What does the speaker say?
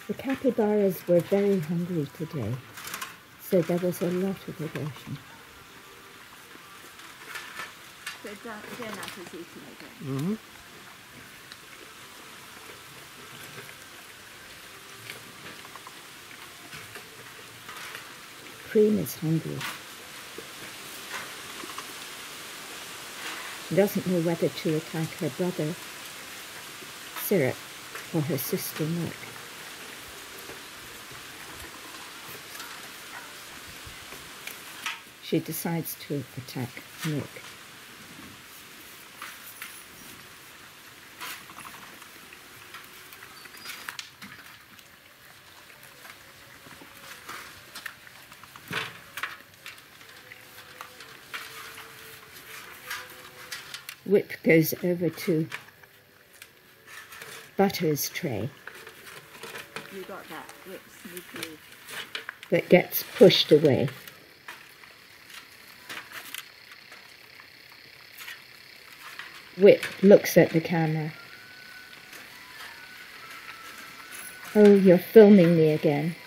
The capybaras were very hungry today, so there was a lot of aggression. So Jonah is eating again. Mm-hmm. Cream is hungry. She doesn't know whether to attack her brother, Syrup, or her sister, Milk. She decides to attack Milk. Whip goes over to Butter's tray, You got that. Whip's meekly. but gets pushed away. Whip looks at the camera. Oh, you're filming me again.